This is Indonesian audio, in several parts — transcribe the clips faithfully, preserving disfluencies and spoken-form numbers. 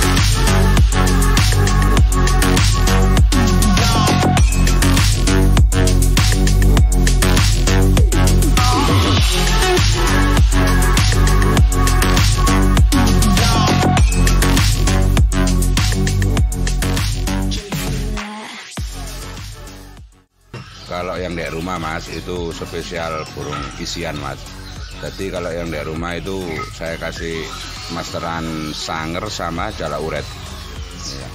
Kalau yang di rumah mas itu spesial burung isian mas. Jadi kalau yang di rumah itu saya kasih masteran sanger sama jala uret. Ya.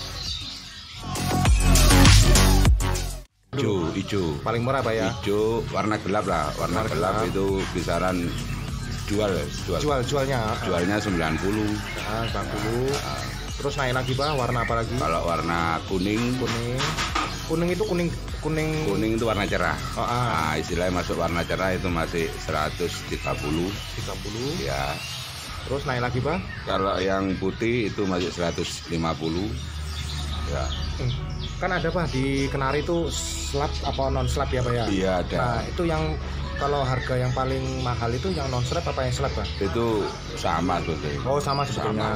Hijau, hijau. Paling murah pak ya? Hijau warna gelap lah, warna, warna gelap, gelap itu kisaran jual, jual. Jual jualnya? Jualnya sembilan puluh. Nah, sembilan puluh. Nah. Terus naik lagi pak, warna apa lagi? Kalau warna kuning, kuning. Kuning itu kuning kuning kuning itu warna cerah. Oh, ah. Nah, istilahnya masuk warna cerah itu masih seratus tiga puluh. tiga puluh. Ya. Terus naik lagi, Bang? Kalau yang putih itu masih seratus lima puluh. Ya. Hmm. Kan ada Pak di Kenari itu slab apa non slab ya, Pak ya? Iya, ada. Nah, itu yang kalau harga yang paling mahal itu yang non slab apa yang slab, Pak? Itu sama tuh. Oh, sama sebetulnya.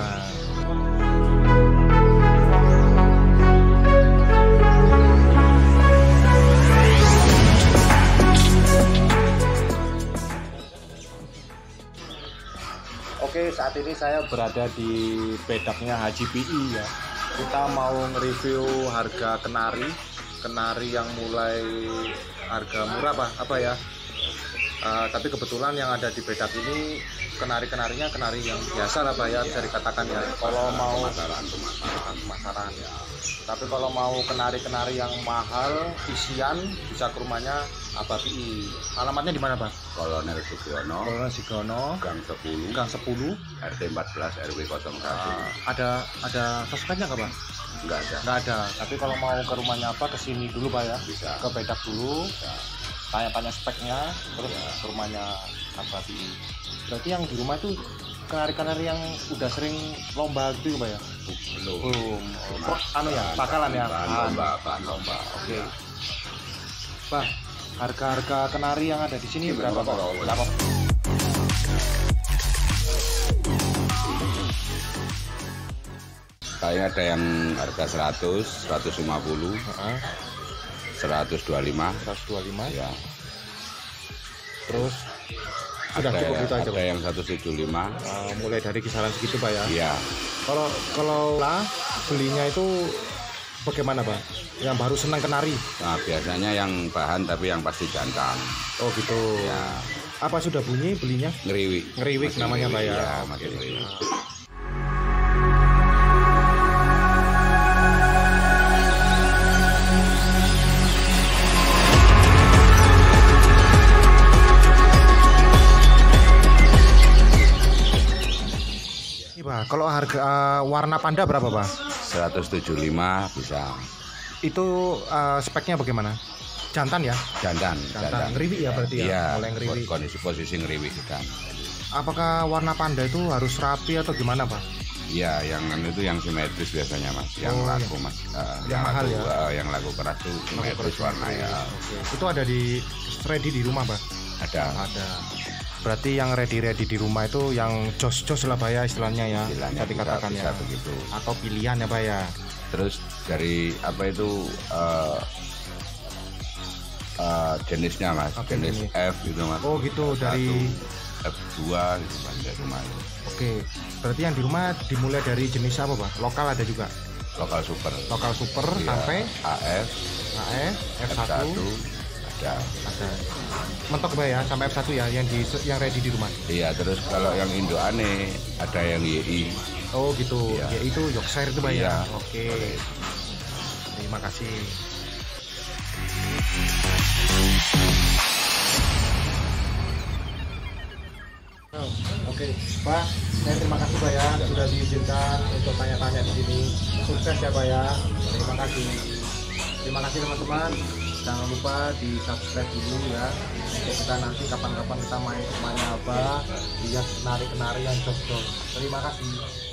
Oke, saat ini saya berada di bedaknya Haji P I ya. Kita mau nge-review harga kenari, kenari yang mulai harga murah Pak, apa ya? Uh, tapi kebetulan yang ada di bedak ini kenari-kenarinya kenari yang biasa lah Pak ya, bisa dikatakan ya. Kalau mau pemasaran ya. Tapi kalau mau kenari-kenari yang mahal, isian, bisa ke rumahnya Abah P I. Alamatnya di mana Pak? Kolonel Sugiono. Kolonel Sugiono. Gang sepuluh. Gang sepuluh. R T empat belas R W nol satu. Uh, ada ada pasukannya nggak Pak? Nggak ada. Nggak ada. Tapi kalau mau ke rumahnya apa, kesini dulu Pak ya? Bisa. Ke bedak dulu. Tanya-tanya speknya, terus ya. Ke rumahnya Abah P I. Berarti yang di rumah itu kenari-kenari yang udah sering lomba gitu Pak ya? Belum. Belum. Oh, anu ya, bakalan ya? Bahan lomba, bahan lomba. Oke. Okay. Pak, harga-harga kenari yang ada di sini berapa Pak? Berapa? Kayaknya ada yang harga seratus, seratus lima puluh, uh-huh. seratus dua puluh lima. seratus dua puluh lima. Ya. Terus sudah ada, cukup itu aja ada Pak? Yang seratus tujuh puluh lima. Uh, mulai dari kisaran segitu Pak ya? Iya. Kalau kalau lah belinya itu bagaimana Pak? Yang baru senang kenari? Nah biasanya yang bahan tapi yang pasti jantan. Oh gitu. Ya. Apa sudah bunyi belinya? Ngeriwik. Ngeriwik masih namanya Pak ya? Iya, masih ngeriwik. Pak, kalau harga uh, warna panda berapa Pak? seratus tujuh puluh lima bisa. Itu uh, speknya bagaimana? Jantan ya? Jantan. Jantan. Ngeriwik ya berarti ya? Iya, mulai ngeriwik. Kondisi posisi ngeriwik kan. Apakah warna panda itu harus rapi atau gimana Pak? Iya, yang itu yang simetris biasanya Mas, yang oh, laku ya. Mas, uh, yang, yang mahal laku, ya? Uh, yang laku keras itu simetris warnanya. Okay. Itu ada di ready di rumah Pak? Ada. Ada. Berarti yang ready-ready di rumah itu yang jos-jos lah Pak ya istilahnya ya, istilahnya bisa dikatakan bisa, ya. Bisa begitu. Atau pilihan ya Pak ya. Terus dari apa itu uh, uh, jenisnya Mas, okay, jenis jenis. F gitu Mas. Oh gitu, F satu, dari F dua gitu Mas dari rumah. Oke, berarti yang di rumah dimulai dari jenis apa Pak? Lokal ada juga? Lokal super. Lokal super ya, sampai A F, A F, F satu. Ada. Ada. Mentok Pak ya, sampai F satu ya, yang di yang ready di rumah. Iya, terus kalau yang Indo aneh ada yang Y I. Oh gitu, ya. Y I itu Yorkshire itu Pak iya. ya. Oke. Terima kasih. Oh, Oke, Pak, saya terima kasih Pak ya sudah diizinkan untuk tanya-tanya di sini. Sukses ya Pak ya. Terima kasih. Terima kasih teman-teman. Jangan lupa di subscribe dulu ya, untuk kita nanti kapan-kapan kita main ke rumahnya Abah, lihat kenari-kenari yang jos-jos. Terima kasih.